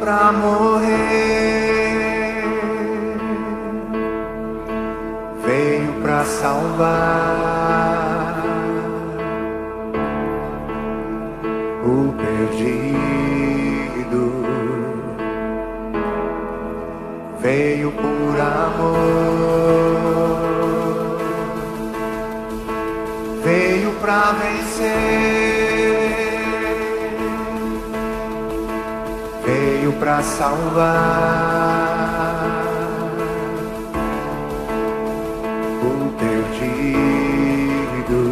pra morrer, veio pra salvar o perdido, veio por amor, veio pra vencer, veio pra salvar o perdido.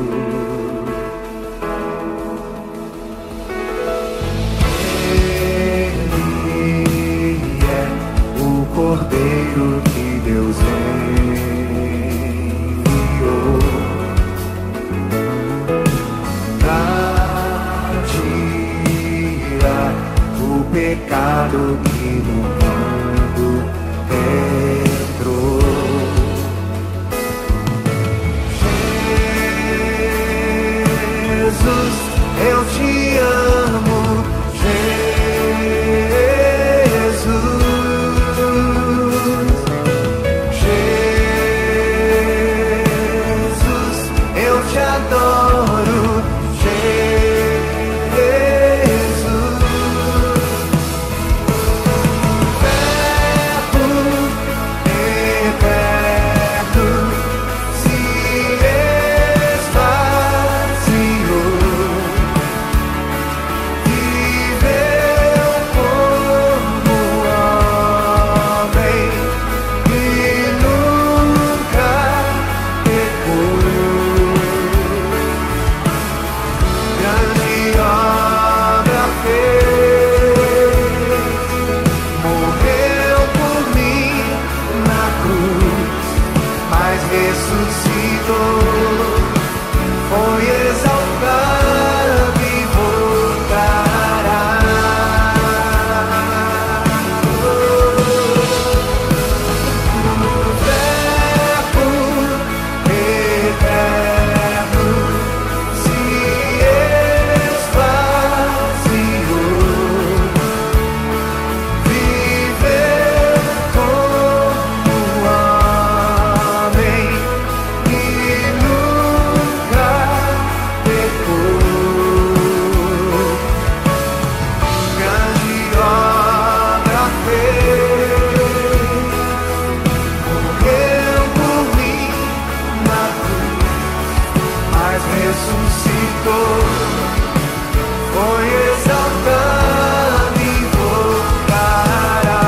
Ele é o Cordeiro que Deus enviou pra tirar o pecado que no mundo entrou. Jesus, eu te amo, Jesus. Jesus, eu te adoro, foi exaltado e voltará. O Verbo eterno se esvaziou, viveu como homem e nunca pecou. Grande obra fez, morreu por mim na cruz, mas ressuscitou, foi exaltado e voltará.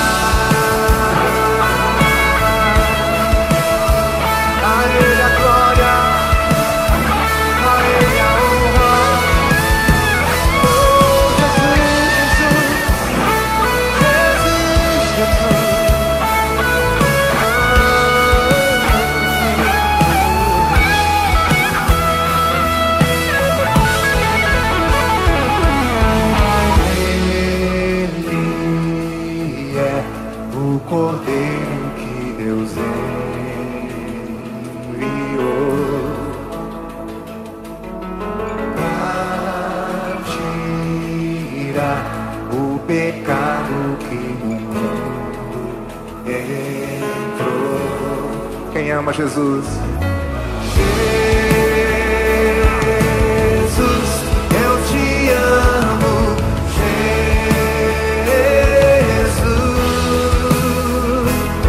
A Ele a glória, a Ele a honra. Oh, Jesus, Jesus, Jesus. Ele é o Cordeiro que Deus enviou pra tirar o pecado que no mundo entrou. Quem ama Jesus? Jesus, eu te amo, Jesus.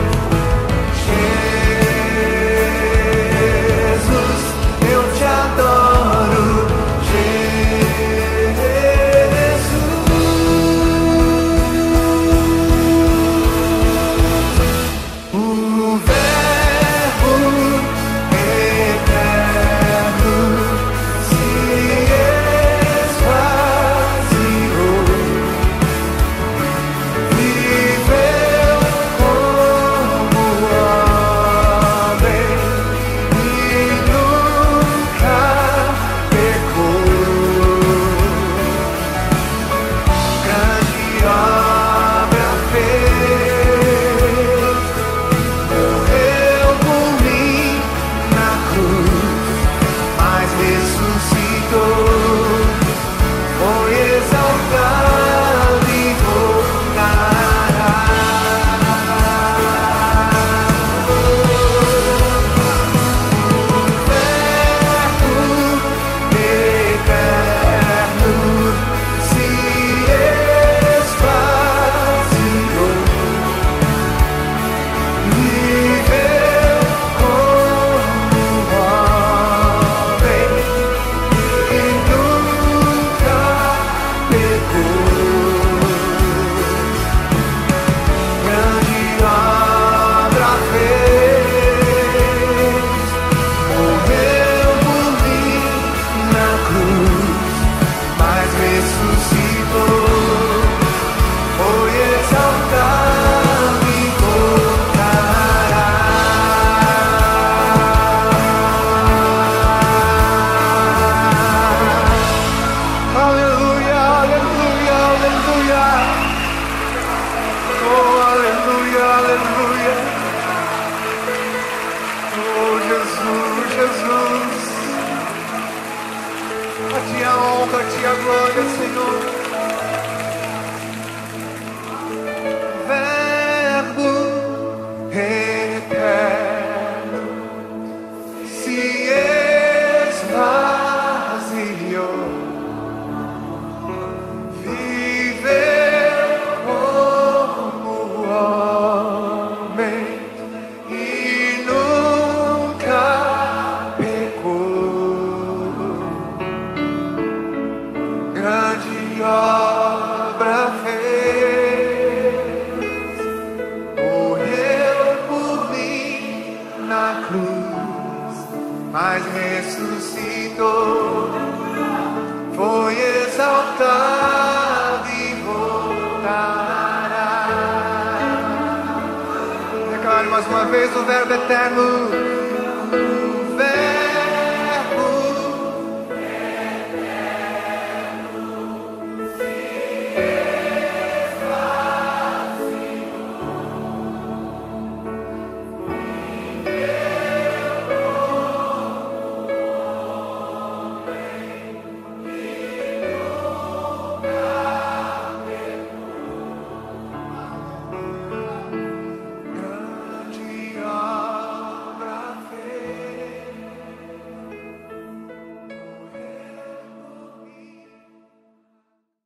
Jesus, eu te adoro, Jesus. O Verbo mais uma vez o verbo eterno.